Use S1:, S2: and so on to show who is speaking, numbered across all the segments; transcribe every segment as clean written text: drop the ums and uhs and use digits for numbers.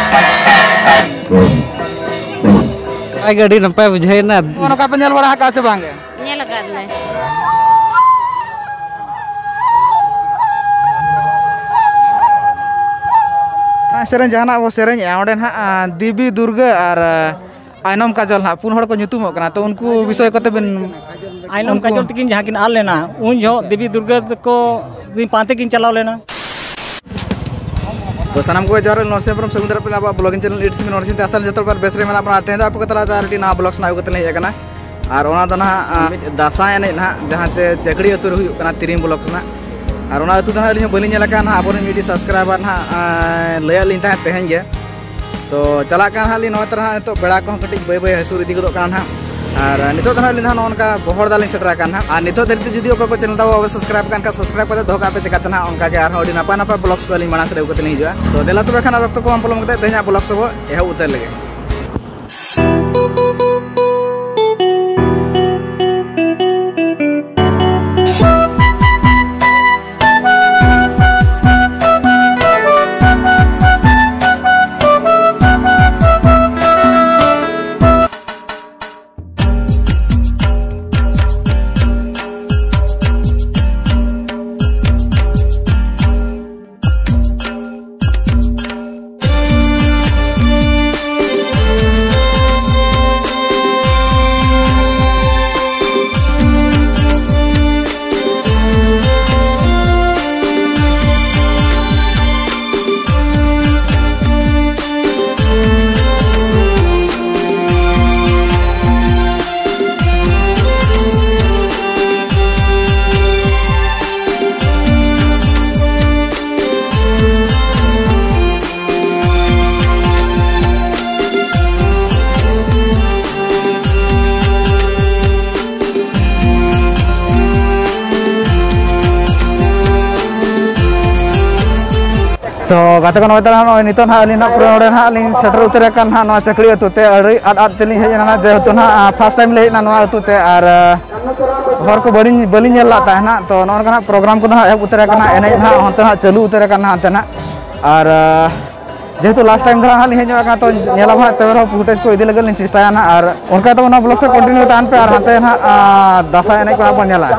S1: Ay gadi nampai bujaina.
S2: Ono ka penyel wara ka bang ge?
S3: Nyel akad le.
S2: Seren jahana bo seren ya onde ha Devi Durga ar Ainom Kajol ha pun hor ko nyutumok kana to unku bisoy kote ben
S4: Ainom Kajol tikin jahakin al lena un jo Devi Durga ko din pante kin chalaw lena.
S2: तो सनम को जोर नोसे from समुद्र पे आप blogging channel it's me नोरसिन असल जतल पर बेसरे में आप आते हैं तो आपको तला दारटी ना ब्लॉग्स ना होते नहीं है और ओना तो ना दासाय ने ना जहां से चकड़ी अतुर हुई कना तिरिंग ब्लॉग्स ना और ओना अतु ना लिन बलिन नेला कान आबोन मीडी सब्सक्राइबर ना लय लिन ता तेहन गे तो चला कान हाली नो तरह तो बेड़ा को कटिक बय बय हसुर इदी गदो कान हा और नितो तो लिन ना उनका बहर दालिन सेटरा कान हा और नितो दरिते जुदी को चैनल दाव सब्सक्राइब कान का सब्सक्राइब कर धोका पे चकात ना उनका के आर होडी नपा नपा ब्लॉग्स को लिन माना से उकते नहीं हिजुआ तो देला तो खाना रक्त को हम पलम कते तेहना ब्लॉग सब एह उतर लगे तो गाते को नोतर हा नितो हा लिना पुरो नोडे हा लिन सेटर उतर कान हा नो चकड़ी अतुते अड़ी आद तेलिन हेज ना जे तो ना फर्स्ट टाइम ले ना नो अतुते और हर को बलिन नेल लाता है ना तो नोन का प्रोग्राम को ना उतर काना एने ना हंते ना चालू उतर काना हंते ना और जेहेतु लास्ट टाइम धरा हा लिन हेज का तो नेला भा तबे फुटेज को इदी लगल चेष्टा ना और उनका तो ना ब्लॉग से कंटिन्यू तान पे और हंते ना दासा एने को अपन नेला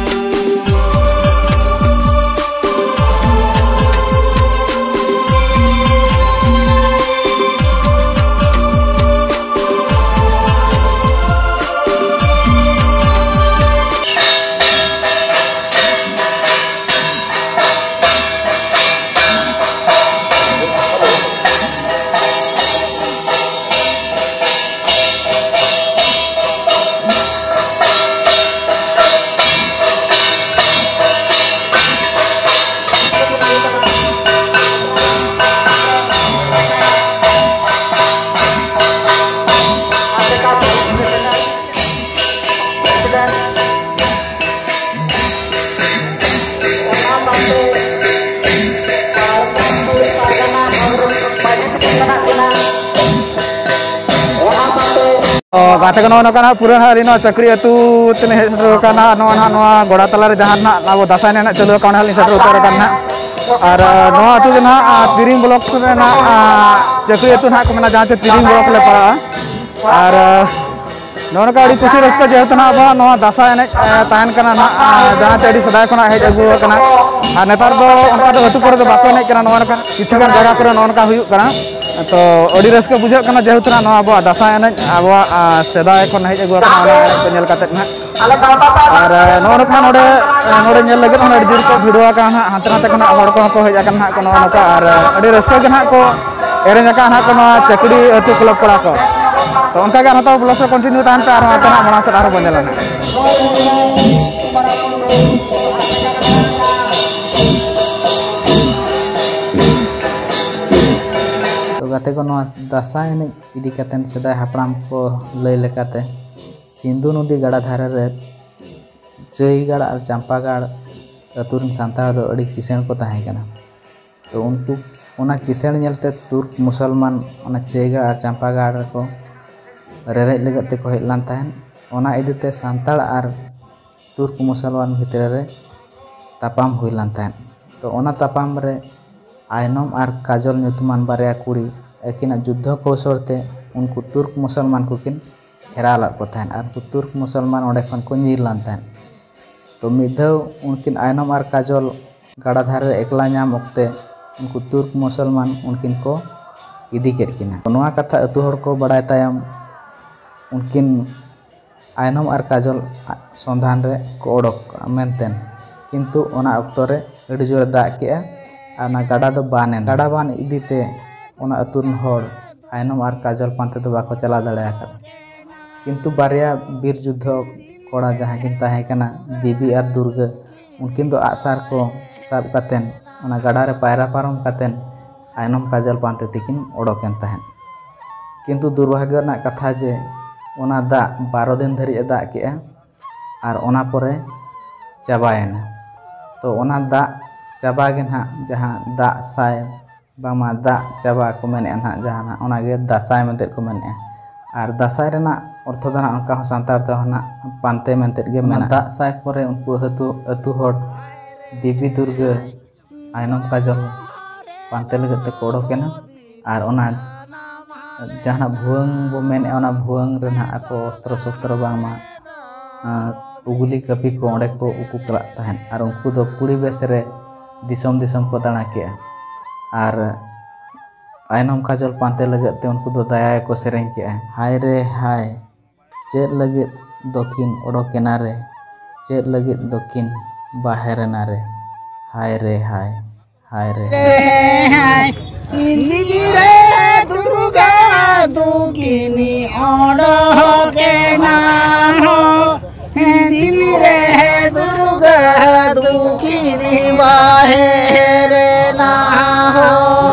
S2: गाते को नोना पूरा हाली नो चकड़ी अतु तने हेटर काना नो ना नो गोड़ा तला रे जहां ना अब दासाय ना चलो काना हाली सेटर उतर काना और नो अतु ना तिरिंग ब्लॉक रे ना चकड़ी अतु ना को मना जहां से तिरिंग ब्लॉक ले पड़ा और नोन का अड़ी खुशी रस्का जेहत ना अब नो दासाय ने ताहन काना ना जहां से अड़ी सदाय कोना हेज अगु काना और नेतार दो उनका दो अतु करे दो बाको ने काना नो का किछु गान जगह करे नोन का हुयु काना तो अड़ी रस्का बुझे काना जेहत ना नो अब दासाय ने अब सेदाय को हेज अगु काना को नेल काते ना और नोन का नोडे नोडे नेल लगे ना अड़ी जोर को भिडियो का ना हाथ नाते कोना हड़ को हेज काना को नो का और अड़ी रस्का के ना को एरे का ना को चकड़ी अतु क्लब पड़ा को तो उनका के हतो ब्लॉग से कंटिन्यू तान पे और हाथ ना मना से आरो बनेला तो गाते को दासाय ने इदी कतन सदा हापराम को लय लेकाते सिंधु नदी गड़ा धारा रे जयगढ़ और चंपागढ़ अतुरन सांतार दो अड़ी किसेन को ताहे कना तो उनको ओना किसेन नेलते तुर्क मुसलमान ओना जयगढ़ और चंपागढ़ को रेरेज लगते को हेलान ताहन ओना इदीते सांतार और तुर्क मुसलमान भितर रे तापाम हुइलान ताहन तो ओना तापाम रे आयनम और काजल नुतमान बारिया कुड़ी
S1: akinag juddho koushol te unku Turk musalman ko kin hera lad ko tahen ar unku Turk musalman onde khon ko nyir lan tahen to mid dhau unkin Ainom ar Kajol gada dhare ekla nyam okte unku Turk musalman unkin ko idi ked kina noa katha atu hor ko baday tayam unkin Ainom ar Kajol sondhan re ko odok menten kintu ona okto re adi jore dag kea ar na gada do banen gada ban idite ona atun hor Ainom ar Kajol pante do bako chala dare akat kintu barya bir juddho koda jahan kin tahe kana Devi ar Durga unkin do agsar ko sab katen ona gada re paira parom katen Ainom Kajol pante tikin odoken tahen kintu durbhagyo na katha je ona da 12 din dhari dag kea ar ona pore chabayena to ona da chaba gen ha jahan da sai bama da chaba ko mene ha jahan ona ge dasai mente ko mene ar dasai rena ortho dana onka santar te hona pante mente ge mena da sai pore unku atu hor Devi Durga Ainom Kajol pante lege te kodo kena ar ona jahan bhuang bo mene ona bhuang rena ako ostro bangma uguli kapi ko onde ko uku kelak tahen ar unku do kuri besere disom ko dana kea ar Ainom Kajol pante lagit te unku do daya ko sereng kea hai re hai ced lagit dokin odokena re ced lagit dokin baherena re hai re hai hai re
S3: hai ini re Durga dukini odokena ho ini re Durga dukini baherena ho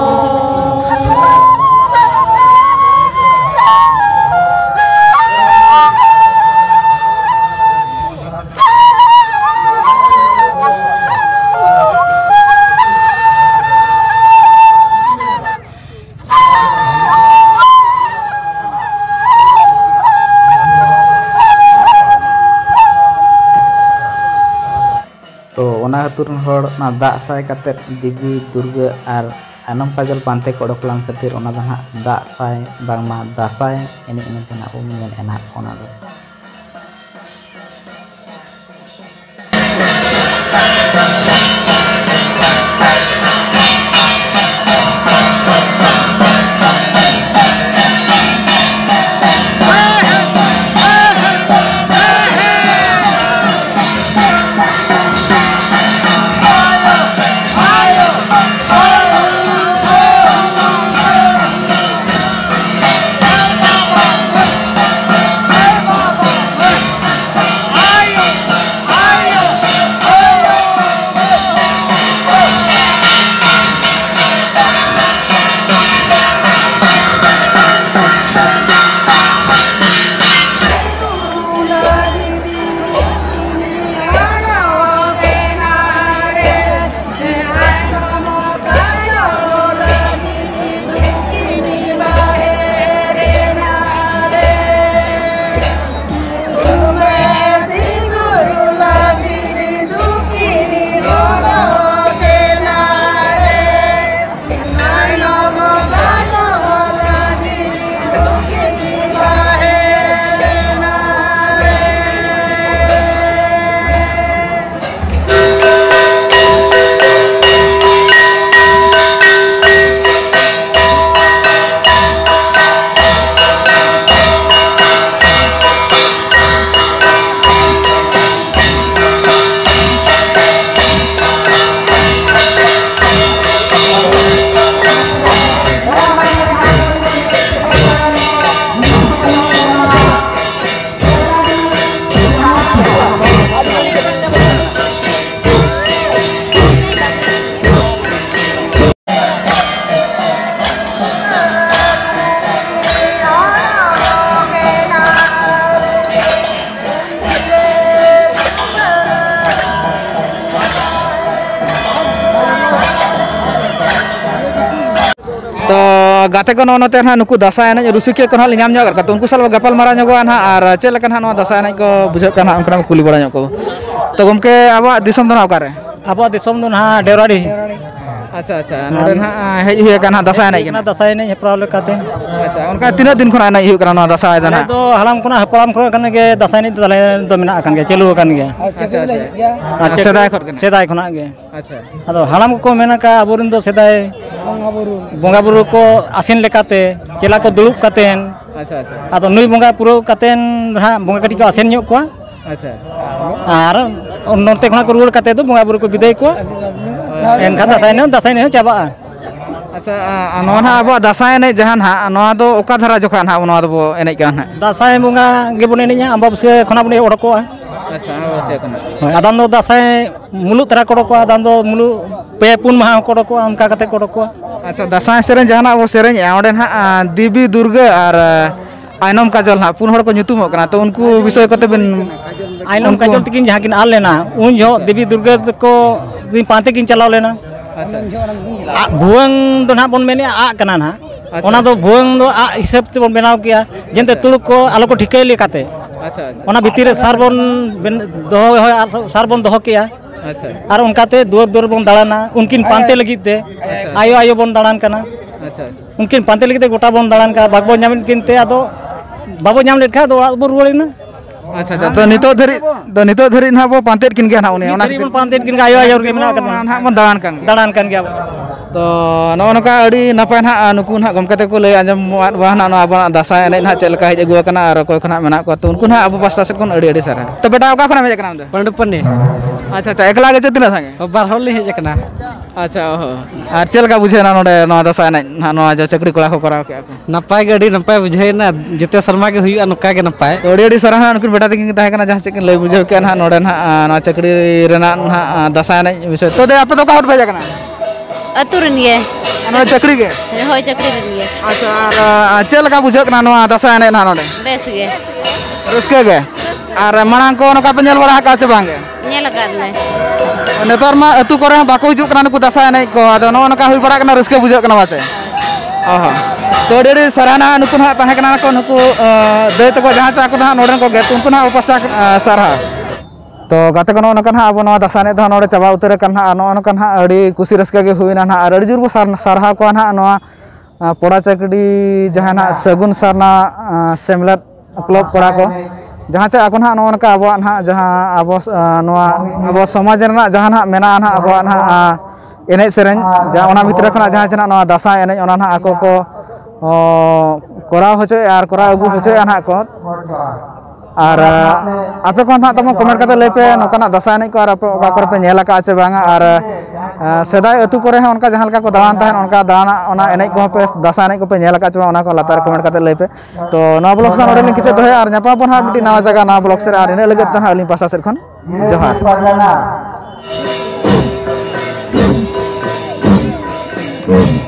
S1: ona atur hor na da sai katet Devi Durga ar Ainom Kajol pante ko odok lang khatir ona da da sai bangma dasai ini tena umen enak ona do
S2: गाते को नोते ना नुकु दासाय एनज रुसिके को हाल नाम ᱧᱚᱜ ᱠᱟᱛᱮ ᱩᱱᱠᱩ ᱥᱟᱞ ᱜᱟᱯᱟᱞ ᱢᱟᱨᱟᱣ ᱧᱚᱜᱚᱜᱼᱟ ᱱᱟᱦᱟᱜ ᱟᱨ ᱪᱮᱫ ᱞᱮᱠᱟ ᱱᱟᱦᱟᱜ ᱱᱚᱣᱟ ᱫᱟᱥᱟᱭ ᱮᱱᱮᱡ ᱠᱚ ᱵᱩᱡᱷᱟᱹᱜ ᱠᱟᱱᱟ ᱚᱱᱠᱟᱱᱟᱜ ᱠᱩᱞᱤ ᱵᱟᱲᱟ ᱧᱚᱜ ᱠᱚ ᱛᱚ ᱜᱚᱢᱠᱮ ᱟᱵᱚᱣᱟᱜ ᱫᱤᱥᱚᱢ ᱫᱚ ᱱᱟᱦᱟᱜ ᱚᱠᱟᱨᱮ?
S4: ᱟᱵᱚᱣᱟᱜ ᱫᱤᱥᱚᱢ ᱫᱚ ᱱᱟᱦᱟᱜ ᱰᱮᱣᱨᱟᱰᱤ
S2: अच्छा अच्छा नोडे ना हेज हुए kan दासाय एनज
S4: ᱚᱱᱟ ᱫᱟᱸᱥᱟᱭ ᱮᱱᱮᱡ ᱦᱮᱯᱨᱟᱣ ᱞᱮᱠᱟᱛᱮ
S2: अच्छा उनका तीना दिन खना एनज हुए kana दासाय दा ना
S4: ᱟᱞᱮ ᱫᱚ ᱦᱟᱲᱟᱢ ᱠᱷᱚᱱᱟᱜ ᱦᱟᱯᱲᱟᱢ ᱠᱷᱚᱱᱟᱜ ᱠᱷᱚᱱ ᱜᱮ ᱫᱟᱸᱥᱟᱭ ᱮᱱᱮᱡ ᱫᱚ ᱟᱞᱮ ᱫᱚ ᱢᱮᱱᱟᱜ ᱟᱠᱟᱱ ᱜᱮᱭᱟ ᱪᱟᱹᱞᱩ ᱟᱠᱟᱱ ᱜᱮᱭᱟ
S2: अच्छा
S4: ᱟᱨ
S2: सेदाय खर kana
S4: ᱥᱮᱫᱟᱭ ᱠᱷᱚᱱᱟᱜ ᱜᱮ
S2: अच्छा
S4: ᱟᱫᱚ ᱦᱟᱲᱟᱢ ᱠᱚᱠᱚ ᱢᱮᱱ ᱟᱠᱟᱫ ᱟᱵᱚᱨᱮᱱ ᱫᱚ ᱥᱮᱫᱟᱭ ᱵᱚᱸᱜᱟ ᱵᱩᱨᱩ ᱠᱚ ᱟᱥᱮᱱ ᱞᱮᱠᱟᱛᱮ ᱪᱮᱞᱟ ᱠᱚ ᱫᱩᱲᱩᱵ ᱠᱟᱛᱮᱱ
S2: अच्छा अच्छा
S4: ᱟᱫᱚ ᱱᱩᱭ ᱵᱚᱸᱜᱟ ᱯᱩᱨᱟᱹᱣ ᱠᱟᱛᱮᱱ ᱦᱟᱸᱜ ᱵᱚᱸᱜᱟ ᱠᱟᱹᱴᱤᱡ ᱠᱚ ᱟᱥᱮᱱ ᱧᱚᱜ ᱠᱚᱣᱟ
S2: अच्छा
S4: ᱟᱨ ᱱᱚᱛᱮ ᱠᱷᱚᱱᱟᱜ ᱠᱚ ᱨᱩᱣᱟᱹᱲ ᱠᱟᱛᱮ ᱫᱚ ᱵᱚᱸᱜᱟ ᱵᱩᱨᱩ ᱠᱚ ᱵᱤᱫᱟᱹᱭ ᱠᱚᱣᱟ ᱮᱱᱠᱷᱟᱱ ᱫᱟᱸᱥᱟᱭ ᱮᱱᱮᱡ ᱦᱚᱸ ᱪᱟᱵᱟᱜᱼᱟ
S2: अच्छा नोआ ना अब दासाय एनज जहां ना नोआ दो ओका धारा जोखा ना नोआ दो बो एनज का ना
S4: दांसाय बंगा गेबन एनेजा अम्बाबुसिया खना बन ओडकोआ
S2: अच्छा अवश्य kana
S4: आदाम दो दांसाय मुलुग तरा को ओडकोआ आदाम दो मुलुग पे पुन माह को ओडकोआ उनका कते को ओडकोआ
S2: अच्छा दासाय सेरें जहां वो सेरें ओडे ना देवी दुर्गा और आयनम काजल ना पुन हड़ को nyutumok kana तो उनको विषय कते बिन
S4: आयनम काजल तकिन जहां किन आल लेना उन जो देवी दुर्गा को दिन पांते किन चलाव लेना भुवंग दो ना बन मेने आ कना ना ओना दो भुवंग दो आ हिसाब ते बन बनाव किया जेंते तुलुक को आलो को ठिकै लेकाते
S2: अच्छा
S4: ओना भितिर सार बन दोहो सार बन दोहो किया
S2: अच्छा
S4: और उनकाते दूर दूर बन दाड़ाना उनकिन पांते लगित ते आयो आयो बन दाड़ान कना
S2: अच्छा
S4: उनकिन पांते लगित गोटा बन दाड़ान का बागबो ᱧᱟᱢ किनते आदो बाबो ᱧᱟᱢ लेखा दो बो रुवाड़िना
S2: अच्छा अच्छा तो नितो धरी ना बो पांतेट किन गया ना उनी ओना
S4: बन पांते किन आयो आयो के मेना कना
S2: ना बन दाड़ान kan
S4: गया
S2: तो नो नका अड़ी नपाय ना नुकु ना गमकते को लय आजम वा ना अब दासाय एनज ना चेलका हेज अगु कना और कोय खना मेना को तो उनको ना अब पास्ता से कोन अड़ी अड़ी सारा तो बेटा ओका खना हेज कना
S4: पंडु पन्ने
S2: अच्छा अच्छा एकला गे तिना संगे
S4: बार होल हेज कना
S2: अच्छा ओहो और चेलका बुझे ना नोडे नो दासाय एनज ना जो चकड़ी कोला को कराव के
S4: नपाय गे अड़ी नपाय बुझे ना जते शर्मा के हुई नका के नपाय
S2: तो अड़ी अड़ी सारा ना उनको बेटा तकिन ताहे कना जहां से लय बुझे के ना नोडे ना ना चकड़ी रेना ना दासाय एनज विषय तो दे आपे तो का हट भेजा कना
S3: अतुरन ये
S2: ना चकड़ी के
S3: होय चकड़ी रन ये
S2: अच्छा और चेलका बुझे कना नो दासाय एनज ना नोडे
S3: बेस गे
S2: रस्के गे और मांग को नका पे नेल बड़ा का चे बांगे
S3: नेल कादले
S2: नेतार मा अतु करे बाको हिजु कना नुकु दासाय एनज को आदो नो नका हुई बड़ा कना रस्के बुझे कना वाचे ओहो तो डेडी सराहना नुकु ना ताहे कना को नुकु दे तको जहां चा को ना नोडन को गे उनको ना उपस्था सारहा तो गाते को नका ना अब नो दासाय एनज नोडे चाबा उतर कना नो नका ना अड़ी खुशी रस्के गे हुईना ना और अड़ी जुर को सारहा को ना नो पोड़ा चकड़ी जहां ना सगुन सरना सेमलेट क्लब कोड़ा को जहां चे आको ना नो नका अब ना जहां अब समाज रना जहां ना मेना ना अब ना एनज सेरें जहां ओना भितर खना जहां चे ना दासाय एनज ओना ना आको को कोराव होचे और कोराव अगु होचे ना को और आपे को ना तम कमेंट करते ले पे नोकाना दासाय एनज को और आपे ओका करे पे नेला का चे बांगा और सेदाय अतु करे है उनका जहां लका को दाड़ान ताहन उनका दाना ओना एनज को पे दासाय एनज को पे नेला का चे ओना को लातार कमेंट करते ले पे तो नवा ब्लॉग सा नोडे लिंक किचे दोहे और न्यापा पन हा मिटी नवा जगह नवा ब्लॉग से और इने लगत तन अलिन पास्ता सेर खन जोहार